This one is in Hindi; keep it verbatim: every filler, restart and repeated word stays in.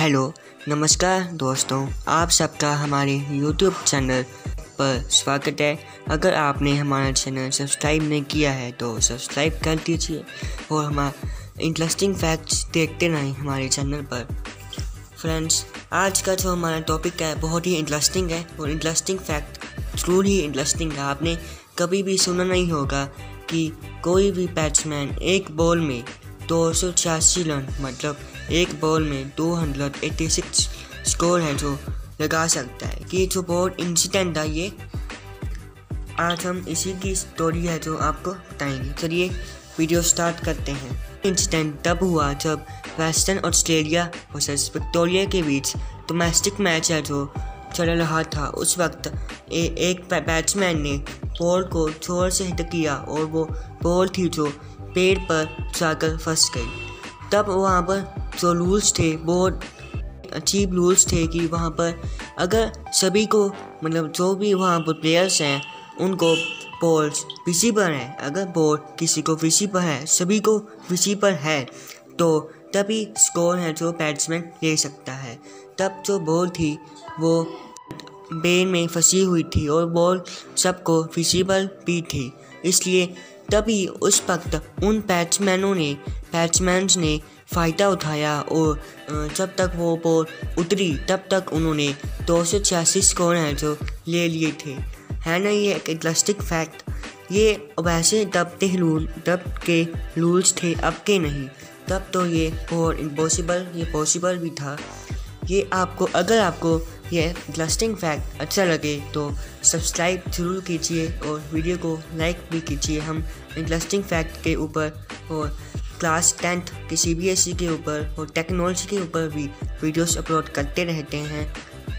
हेलो नमस्कार दोस्तों, आप सबका हमारे यूट्यूब चैनल पर स्वागत है। अगर आपने हमारा चैनल सब्सक्राइब नहीं किया है तो सब्सक्राइब कर दीजिए और हमारा इंटरेस्टिंग फैक्ट्स देखते रहें हमारे चैनल पर। फ्रेंड्स, आज का जो हमारा टॉपिक है बहुत ही इंटरेस्टिंग है और इंटरेस्टिंग फैक्ट जरूर ही इंटरेस्टिंग है। आपने कभी भी सुना नहीं होगा कि कोई भी बैट्समैन एक बॉल में दो सौ छियासी रन मतलब एक बॉल में दो सौ छियासी स्कोर है जो लगा सकता है। कि जो बहुत इंसिडेंट था ये, आज हम इसी की स्टोरी है जो आपको बताएंगे। चलिए वीडियो स्टार्ट करते हैं। इंसिडेंट तब हुआ जब वेस्टर्न ऑस्ट्रेलिया वर्सेस विक्टोरिया के बीच डोमेस्टिक मैच है जो चल रहा था। उस वक्त ए, एक बैट्समैन ने बॉल को जोर से हिट किया और वो बॉल थी जो पेड़ पर जाकर फंस गई। तब वहाँ पर जो रूल्स थे बहुत अजीब रूल्स थे कि वहाँ पर अगर सभी को मतलब जो भी वहाँ पर प्लेयर्स हैं उनको बॉल्स विजिबल है, अगर बॉल किसी को विजिबल है, सभी को विजिबल है, तो तभी स्कोर है जो बैट्समैन ले सकता है। तब जो बॉल थी वो पेड़ में फंसी हुई थी और बॉल सबको विजिबल भी थी, इसलिए तभी उस वक्त उन बैट्समैनों ने बैट्समैन्स ने फ़ायदा उठाया और जब तक वो बॉल उतरी तब तक उन्होंने दो सौ छियासी स्कोर हैं जो ले लिए थे। है ना ये एक इंटरेस्टिंग फैक्ट। ये वैसे तब के रूल तब के रूल्स थे, अब के नहीं। तब तो ये बहुत इम्पॉसिबल ये पॉसिबल भी था। ये आपको अगर आपको ये इंटरेस्टिंग फैक्ट अच्छा लगे तो सब्सक्राइब ज़रूर कीजिए और वीडियो को लाइक भी कीजिए। हम इंटरेस्टिंग फैक्ट के ऊपर और क्लास टेंथ के सी बी एस ई के ऊपर और टेक्नोलॉजी के ऊपर भी वीडियोस अपलोड करते रहते हैं।